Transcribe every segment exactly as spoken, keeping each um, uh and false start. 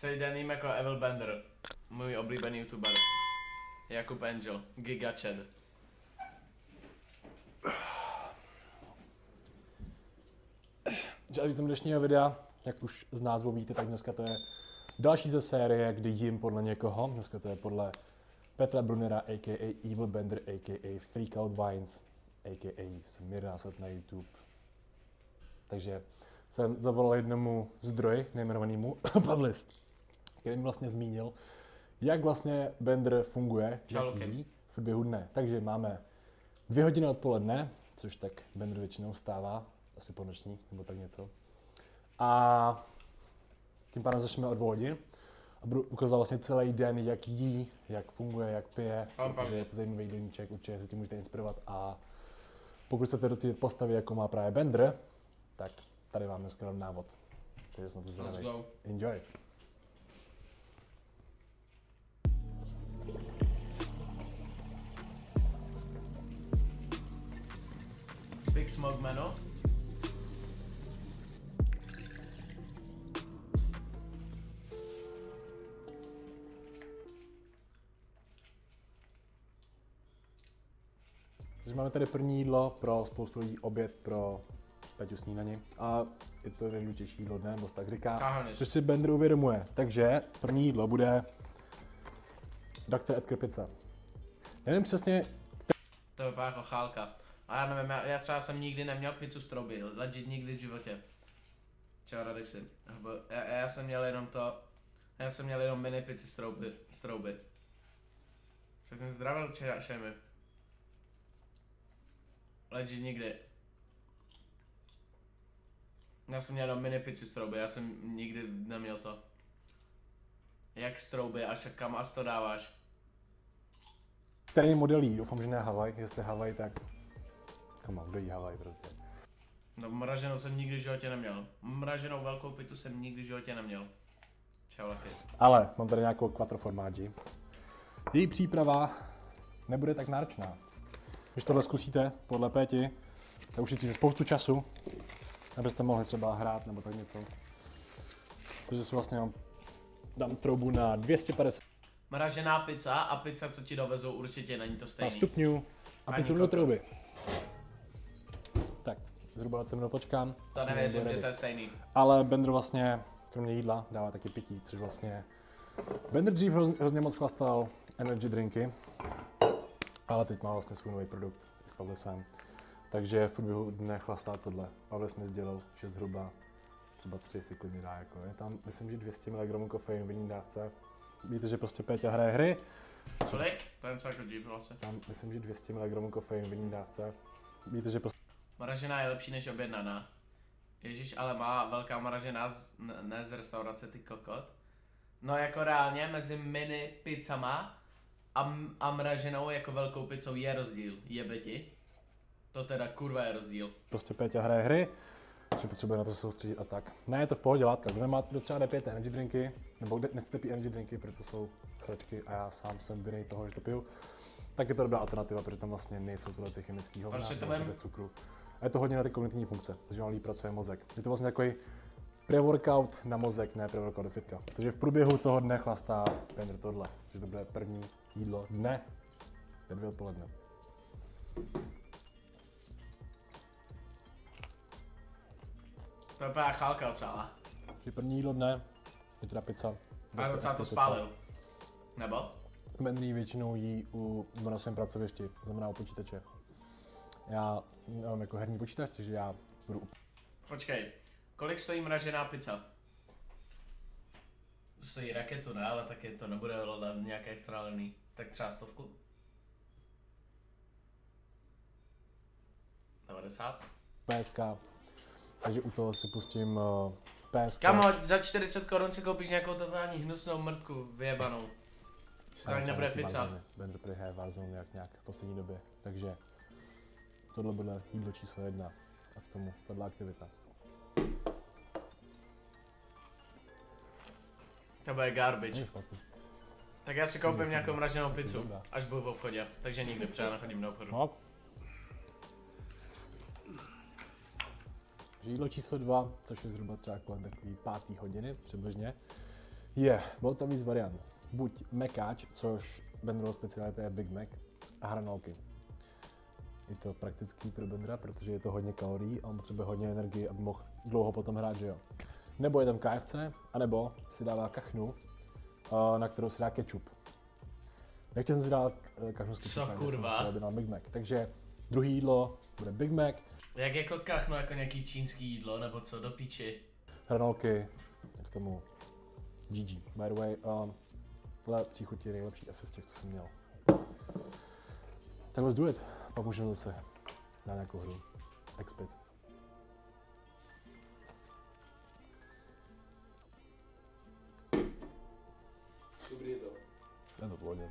Celý den jím jako Evil Bender, můj oblíbený youtuber. Jakub Angel, Giga Chad. Žádný dnešního videa, jak už z názvu víte, tak dneska to je další ze série, kdy jím podle někoho. Dneska to je podle Petra Brunera, a k a. Evil Bender, a k a. Freakout Vines, a k a. jsem Mirnáset na YouTube. Takže jsem zavolal jednomu zdroji, nejmenovanému Pavlis, který mi vlastně zmínil, jak vlastně Bender funguje, jak jí v průběhu dne. Takže máme dvě hodiny odpoledne, což tak Bender většinou vstává, asi po noční nebo tak něco. A tím pádem začneme od dvou hodin a budu ukazovat vlastně celý den, jak jí, jak funguje, jak pije, protože je to zajímavý jídelníček, určitě se tím můžete inspirovat a pokud chcete docílit postavy, jako má právě Bender, tak tady vám dneska dám návod. Takže jsme to zdraví. Enjoy! Big Smoke Mano. Takže máme tady první jídlo pro spoustu lidí, oběd pro Peťu snídani. A je to nejdůležitější jídlo dne, nebo tak říká, Kahaniš. což si Bender uvědomuje. Takže první jídlo bude doktor Edgar Pizza. Nevím přesně, To vypadá jako chálka. A já nevím, já, já třeba jsem nikdy neměl pizzu z trouby, legit nikdy v životě. Čau, Radixi. Já, já jsem měl jenom to, já jsem měl jenom mini pizzy z trouby. Z trouby. Tak jsem zdravil šemi. Legit nikdy. Já jsem měl jenom mini pizzy z trouby, já jsem nikdy neměl to. Jak z trouby, až kam as to dáváš? který model jí. Doufám, že ne Havaj. Jestli Havaj, tak come on, kdo jí Havaj prostě. No mraženou jsem nikdy v životě neměl. Mraženou velkou pizzu jsem nikdy v životě neměl. Čau, Laky. Ale mám tady nějakou quattro formaggi. Její příprava nebude tak náročná. Když tohle zkusíte podle Péti, tak ušetříte spoustu času, abyste mohli třeba hrát nebo tak něco. Takže si vlastně dám troubu na dvě stě padesát Mražená pizza a pizza, co ti dovezou, určitě není to stejný. stupňů a pizzu do trouby. Tak, zhruba dvacet minut počkám. To nevěřím, že to je stejný. Ale Bender vlastně, kromě jídla, dává taky pití, což vlastně... Bender dřív hrozně, hrozně moc chlastal energy drinky, ale teď má vlastně svůj nový produkt s Pavlisem. Takže v průběhu dne chlastá tohle. Pavlis mi sdělil, že zhruba třeba tři si klidně dá. Jako je tam, myslím, že dvě stě miligramů kofeinu v jedné dávce. Víte, že prostě Péťa hraje hry. Kolik? To je něco jako Jeep vlastně. Tam, myslím, že dvě stě miligramů kofeinu v jedné dávce. Víte, že prostě... Mražená je lepší než objednaná. Ježíš, ale má velká mražená, z, ne z restaurace, ty kokot. No jako reálně mezi mini pizzama a, a mraženou jako velkou pizzou je rozdíl. Jebe ti. To teda kurva je rozdíl. Prostě Péťa hraje hry, že potřebuje na to soustředit a tak. Ne, je to v pohodě látka. Kdo nemá, kdo třeba nepijete energy drinky, nebo nechcete pít energy drinky, protože jsou sračky a já sám jsem vinný toho, že to piju, tak je to dobrá alternativa, protože tam vlastně nejsou tyhle ty chemické hovna, vlastně bez cukru. A je to hodně na ty kognitivní funkce, takže vám líp pracuje mozek. Je to vlastně takový pre-workout na mozek, ne pre-workout do fitka. Takže v průběhu toho dne chlastá Bender tohle, že to bude první jídlo dne ve dvě odpoledne. To je úplně chálka celá. Takže první jídlo dne je teda pizza. A docela to spálil. Nebo? Bender většinou jí u, na svém pracovišti, to znamená u počítače. Já mám jako herní počítač, takže já budu... Počkej, kolik stojí mražená pizza? To stojí raketu, ne? Ale taky to nebude nějaké extra levný. Tak třeba stovku? devadesát? P S K. Takže u toho si pustím uh, P S K. Kamo, za čtyřicet korun si koupíš nějakou totální hnusnou mrtku, vyjebanou. To ani nebude pizza. Bender prý Warzone nějak, nějak v poslední době, takže tohle bude jídlo číslo jedna a k tomu tato aktivita. To bude garbage. Tak já si koupím nějakou mraženou pizzu, až budu v obchodě, takže nikdy třeba nechodím do obchodu. No. Jídlo číslo dva, což je zhruba třeba kolem takový pátý hodiny přibližně, Je, bylo tam víc variant. Buď mekáč, což Benderova specialita je Big Mac, a hranolky. Je to praktický pro Bendera, protože je to hodně kalorií a on potřebuje hodně energie, aby mohl dlouho potom hrát, že jo. Nebo je tam K F C, anebo si dává kachnu, na kterou si dá kečup. Nechtěl jsem si dát kachnu s kečupem, Co kurva? Jsem dal Big Mac. Takže druhý jídlo bude Big Mac. Jak jako kachnu, jako nějaký čínský jídlo, nebo co, do píči? Hranolky, k tomu G G. By the way, um, tohle příchutí je nejlepší asi z těch, co jsem měl. Tak let's do it. Pak můžeme zase dát nějakou hru. Expit. Dobrý je to. Je to pohodě.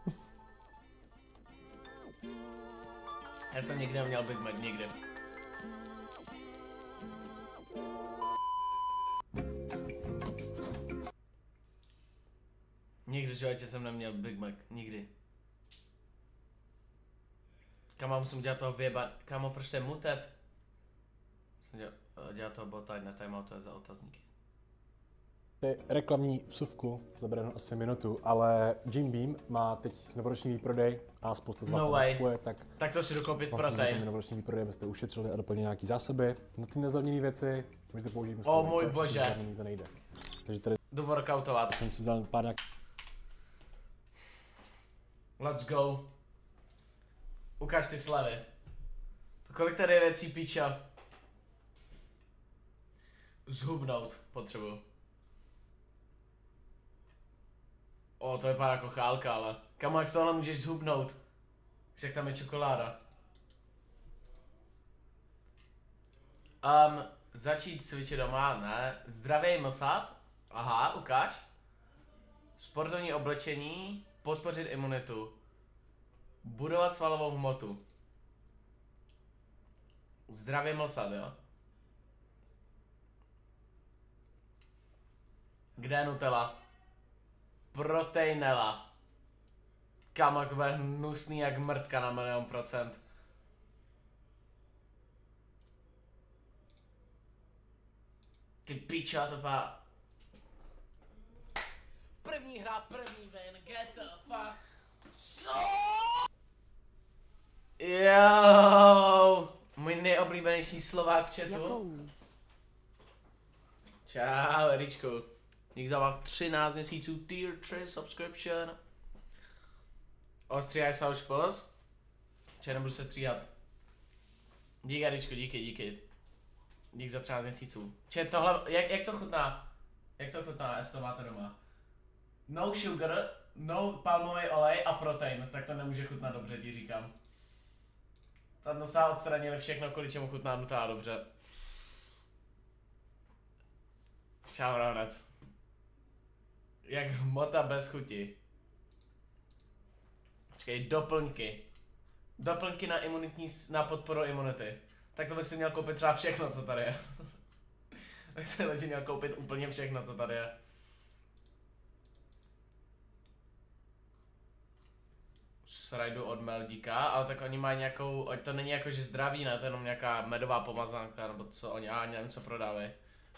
Já jsem nikdy neměl Big Mac, nikdy. Nikdy v životě jsem neměl Big Mac, nikdy. Kámo, musím dělat toho vyjebat. Kámo, proč to je mutet? Musím dělat, dělat toho bota, na timeoutu je za otazníky. Reklamní vsuvku, zabere jenom asi minutu, ale Jim Beam má teď novoroční výprodej a spousta z vás No to way. nakupuje, tak Tak to si jdu koupit vám chcete protein. novoroční výprodej, abyste ušetřili a doplnili nějaký zásoby. Na ty nezlevněné věci můžete použít O můj bože. To nejde. Takže tady Jdu workoutovat. jsem si vzal pár nějak... Let's go. Ukaž ty slevy. To kolik tady je věcí píča? Zhubnout potřebuju. O, to vypadá jako chálka, ale... Kamo, jak z tohle můžeš zhubnout? Však tam je čokoláda. Um, začít cvičit doma, ne. Zdravý mlsat. Aha, ukáž. Sportovní oblečení. Podpořit imunitu. Budovat svalovou hmotu. Zdravě mlsat, jo? Kde je Nutella? Proteinela. Kámo, to bude hnusný jak mrtka na milion procent. Ty pičo, to pá... První hra, první ven, get the fuck. Co? Jo, můj nejoblíbenější Slovák v chatu. Čau, Eričku. Dík za třináct měsíců tier tři subscription. Ostříhaj se už plus. Če nebudu se stříhat. Dík, Eričku, díky, díky. Dík za třináct měsíců. Če tohle, jak, jak to chutná? Jak to chutná, jestli to máte doma? No sugar, no palmový olej a protein, tak to nemůže chutnat dobře, ti říkám. Tam nosá odstranili všechno, kvůli čemu chutná Nutella dobře. Čau, rovnec. Jak hmota bez chuti. Počkej, doplňky. Doplňky na imunitní, na podporu imunity. Tak to bych si měl koupit třeba všechno, co tady je. Tak si legit měl koupit úplně všechno, co tady je. Srajdu od Meldíka, ale tak oni mají nějakou, to není jako že zdraví, ne, to je jenom nějaká medová pomazánka, nebo co oni, já nevím, co prodávají.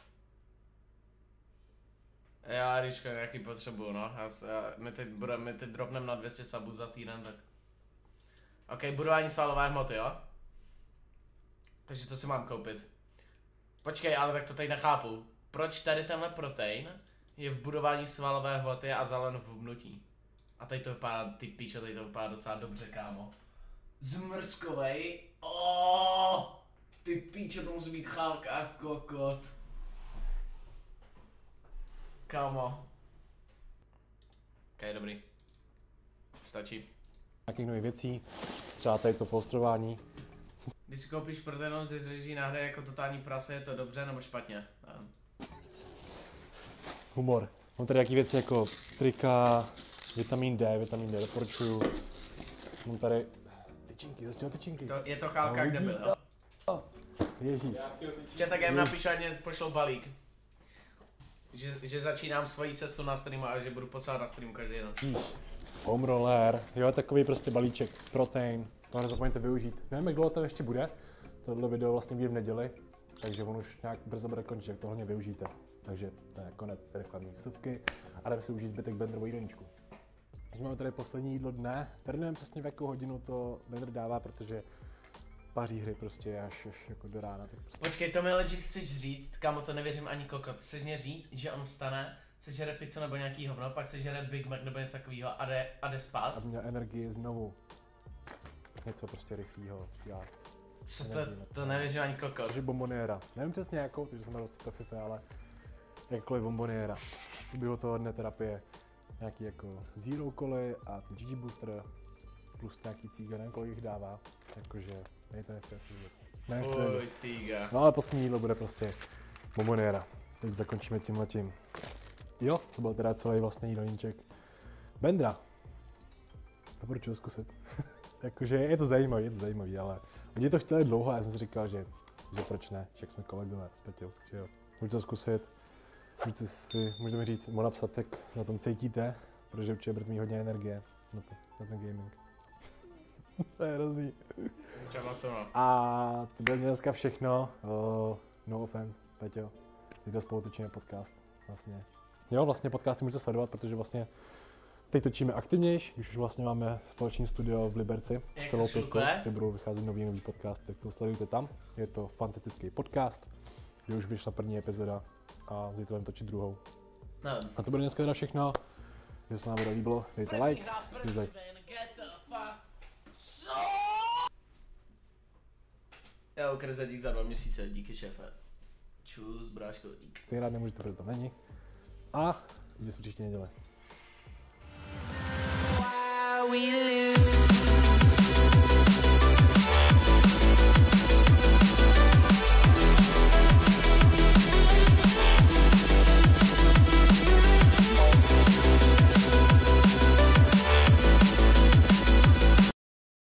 Já, Ríčko, nějaký potřebuju, no, já, já, my teď budeme, my teď dropneme na dvě stě subů za týden, tak. Ok, budování svalové hmoty, jo? Takže co si mám koupit? Počkej, ale tak to tady nechápu. Proč tady tenhle protein je v budování svalové hmoty a zelen v hubnutí? A tady to vypadá, ty píčo, tady to vypadá docela dobře, kámo. Zmrzkovej, oh, ty píčo, to musí být chálka a kokot. Kámo. Ok, dobrý. Stačí. Nějakých nových věcí, třeba tady to polstrování. Když si koupíš proteinou ze zřeží na hře jako totální prase, je to dobře nebo špatně? Nevím. Humor. Mám tady nějaké věci jako trika, vitamin D, vitamin D doporučuju. Mám tady tyčinky, zase těho tyčinky. To, je to chálka, No, kde vidíš byl, jo? Ježíš. Če, tak já jim napíšu, ať mě pošlou balík. Že, že začínám svoji cestu na streamu a že budu posílat na stream každý den. Víš, foam roller, jo, takový prostě balíček, protein, to nezapomeňte využít. Nevím, jak dlouho to ještě bude, tohle video vlastně vyjde v neděli, takže on už nějak brzo bude končit, jak to hlavně využijte. Takže to je konec reklamní vsuvky a jdeme si užít zbytek Bendrovou jídelníčku. Teď máme tady poslední jídlo dne, tady nevím přesně v jakou hodinu to Bender dává, protože paří hry prostě až, až jako do rána. Tak prostě. Počkej, to mi legit chceš říct, kamo, to nevěřím ani kokot, chceš mě říct, že on vstane, sežere pizzu nebo nějaký hovno, pak sežere Big Mac nebo něco takového a jde, a jde spát? Aby měl energii znovu něco prostě rychlého dělat. Co to, to nevěřím ani kokot. Takže bomboniera, nevím přesně jakou, takže jsem dost to FIFA, ale jakkoliv bomboniera. V průběhu toho dne terapie nějaký jako zero koly a ten G G booster plus nějaký cíga, nevím kolik jich dává, jakože mě to nechce asi vidět. Fuj, cíga. No ale poslední jídlo bude prostě bomboniera. Teď zakončíme tímhletím. Jo, to byl teda celý vlastně jídelníček Bendra. Doporučuji zkusit. Jakože je to zajímavý, je to zajímavý, ale lidi to chtěli dlouho a já jsem si říkal, že, že proč ne, že jak jsme kolegové s Peťou, že jo. Můžete to zkusit, můžete si, můžete mi říct, mo napsat, jak se na tom cítíte, protože určitě budete mít hodně energie na, to, na ten gaming. To je hrozný. Třeba to no. A to bylo dneska všechno, uh, no offense, Peťo, teď spolu točíme podcast, vlastně. Jo, vlastně podcasty můžete sledovat, protože vlastně teď točíme aktivnější, když už vlastně máme společný studio v Liberci s celou pětkou, kde budou vycházet nový nový podcast, tak to sledujte tam. Je to fantastický podcast, kde už vyšla první epizoda a zítra budeme točit druhou. No. A to bude dneska teda všechno. Když se nám bude líbilo, dejte like, dislike. Jo, Krze, dík za dva měsíce, díky šéfe. Čus, bráško, dík. Ty rád nemůžete, protože to není. A uvidíme se příští neděli. We lose.